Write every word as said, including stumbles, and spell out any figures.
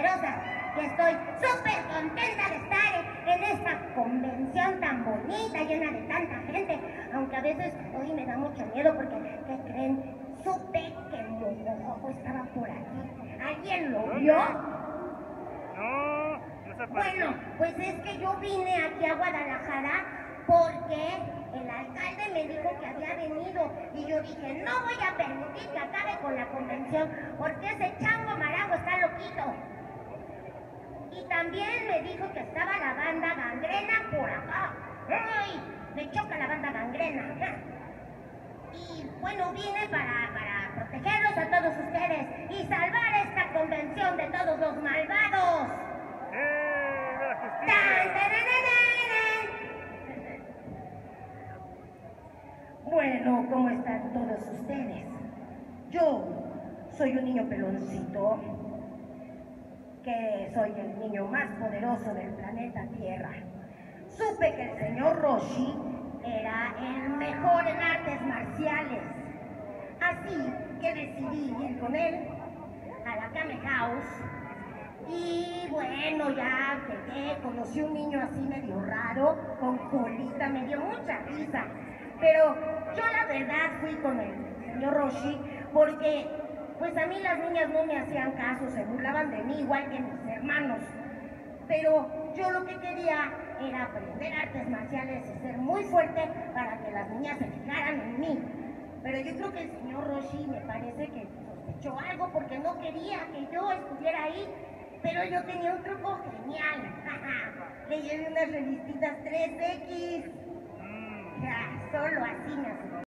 poderosas y estoy súper contenta de estar en esta convención tan bonita, llena de tanta gente, aunque a veces hoy me da mucho miedo porque, ¿qué creen? Supe que Mojojojo estaba por aquí. ¿Alguien lo vio? No, no se apareció. Bueno, pues es que yo vine aquí a Guadalajara porque el alcalde me dijo que había venido y yo dije, no voy a permitir que acabe con la convención porque ese chango marango está loquito. Y también me dijo que estaba la banda Gangrena por acá. ¡Ay! Me choca la banda Gangrena. Y bueno, vine para, para protegerlos a todos ustedes y salvar esta convención de todos los malvados. ¡Eh! ¡La justicia! ¡Tan, tarararán! Bueno, ¿cómo están todos ustedes? Yo soy un niño peloncito, que soy el niño más poderoso del planeta Tierra. Supe que el señor Roshi era el mejor en artes marciales. Así que decidí ir con él a la Kame House. Y bueno, ya llegué, conocí un niño así medio raro, con colita, me dio mucha risa. Pero yo la verdad fui con el señor Roshi porque pues a mí las niñas no me hacían caso, se burlaban de mí igual que mis hermanos. Pero yo lo que quería era aprender artes marciales y ser muy fuerte para que las niñas se fijaran en mí. Pero yo creo que el señor Roshi me parece que sospechó algo porque no quería que yo estuviera ahí. Pero yo tenía un truco genial. Le llevé unas revistitas tres equis. Ya, solo así me asustó.